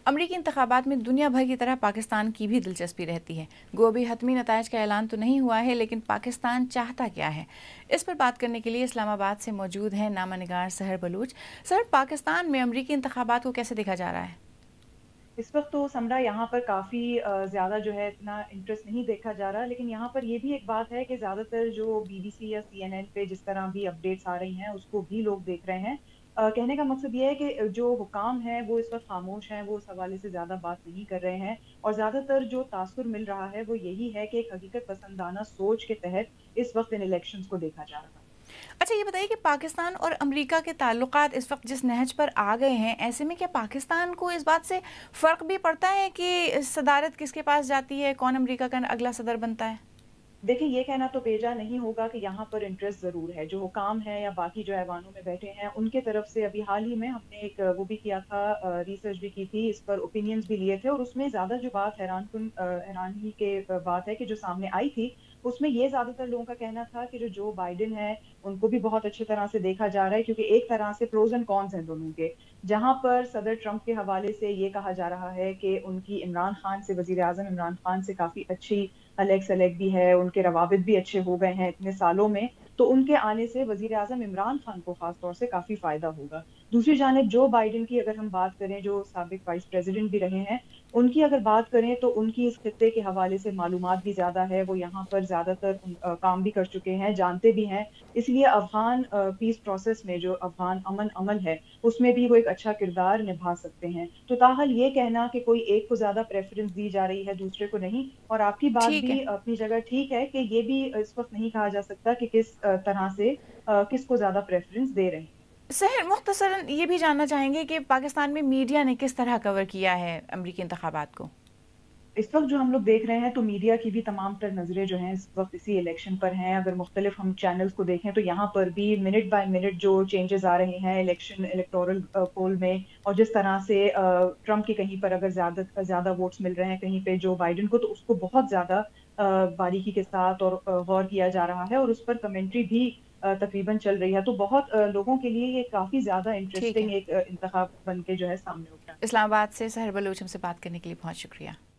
अमरीकी इंतखाबात में दुनिया भर की तरह पाकिस्तान की भी दिलचस्पी रहती है। गो अभी हतमी नताइज का ऐलान तो नहीं हुआ है, लेकिन पाकिस्तान चाहता क्या है, इस पर बात करने के लिए इस्लामाबाद से मौजूद हैं नामा निगार सहर बलूच। सर, पाकिस्तान में अमरीकी इंतखाबात को कैसे देखा जा रहा है? इस वक्त तो समरा यहाँ पर काफ़ी ज़्यादा जो है इतना इंटरेस्ट नहीं देखा जा रहा, लेकिन यहाँ पर ये भी एक बात है कि ज़्यादातर जो बीबीसी या सीएनएन पे जिस तरह भी अपडेट्स आ रही हैं उसको भी लोग देख रहे हैं। कहने का मकसद ये है कि जो हुकाम हैं वो इस वक्त खामोश हैं, वो उस हवाले से ज़्यादा बात नहीं कर रहे हैं, और ज़्यादातर जो तासुर मिल रहा है वो यही है कि एक हकीकत पसंदाना सोच के तहत इस वक्त इन इलेक्शंस को देखा जा रहा है। अच्छा, ये बताइए कि पाकिस्तान और अमेरिका के ताल्लुकात इस वक्त जिस नहज पर आ गए हैं, ऐसे में क्या पाकिस्तान को इस बात से फ़र्क भी पड़ता है कि सदारत किसके पास जाती है, कौन अमेरिका का अगला सदर बनता है? देखिए, ये कहना तो बेजा नहीं होगा कि यहाँ पर इंटरेस्ट ज़रूर है। जो हुकाम हैं या बाकी जो ऐवानों में बैठे हैं, उनके तरफ से अभी हाल ही में हमने एक वो भी किया था, रिसर्च भी की थी, इस पर ओपिनियंस भी लिए थे, और उसमें ज़्यादा जो बात हैरानी के बात है कि जो सामने आई थी, उसमें ये ज़्यादातर लोगों का कहना था कि जो जो बाइडेन है, उनको भी बहुत अच्छी तरह से देखा जा रहा है, क्योंकि एक तरह से प्रोज़ एंड कॉन्स हैं दोनों के। जहाँ पर सदर ट्रंप के हवाले से ये कहा जा रहा है कि उनकी इमरान खान से, वज़ीर-ए-आज़म इमरान खान से काफ़ी अच्छी अलग-सलग भी है, उनके रवाबित भी अच्छे हो गए हैं इतने सालों में, तो उनके आने से वज़ीर-ए-आज़म इमरान खान को ख़ास तौर से काफ़ी फ़ायदा होगा। दूसरी जानिब जो बाइडेन की अगर हम बात करें, जो साबिक वाइस प्रेज़िडेंट भी रहे हैं, उनकी अगर बात करें तो उनकी इस खित्ते के हवाले से मालूमात भी ज़्यादा है, वो यहाँ पर ज़्यादातर काम भी कर चुके हैं, जानते भी हैं। इसलिए अफ़गान पीस प्रोसेस में जो अफ़गान अमन अमल है, उसमें भी वो एक अच्छा किरदार निभा सकते हैं। तो ताहल ये कहना कि कोई एक को ज़्यादा प्रेफ़रेंस दी जा रही है, दूसरे को नहीं, और आपकी बात ठीक है। भी अपनी जगह ठीक है कि ये भी इस वक़्त नहीं कहा जा सकता कि किस तरह से किसको ज़्यादा प्रेफ़रेंस दे रहे हैं। सहर, मुख्तसरन ये भी जानना चाहेंगे कि पाकिस्तान में मीडिया ने किस तरह कवर किया है अमरीकी इंतखाबात को? इस वक़्त जो हम लोग देख रहे हैं, तो मीडिया की भी तमाम तर नज़रें जो हैं इस वक़्त इसी इलेक्शन पर हैं। अगर मुख्तलिफ हम चैनल्स को देखें तो यहाँ पर भी मिनट बाय मिनट जो चेंजेस आ रहे हैं इलेक्टोरल पोल में, और जिस तरह से ट्रंप के कहीं पर अगर ज़्यादा वोट्स मिल रहे हैं, कहीं पे जो बाइडेन को, तो उसको बहुत ज़्यादा बारीकी के साथ और गौर किया जा रहा है, और उस पर कमेंट्री भी तकरीबन चल रही है। तो बहुत लोगों के लिए ये काफ़ी ज़्यादा ठीक है। इंटरेस्टिंग एक इंतखाब बन के जो है सामने उभरा है। इस्लामाबाद से सहर बलूच हमसे बात करने के लिए बहुत शुक्रिया।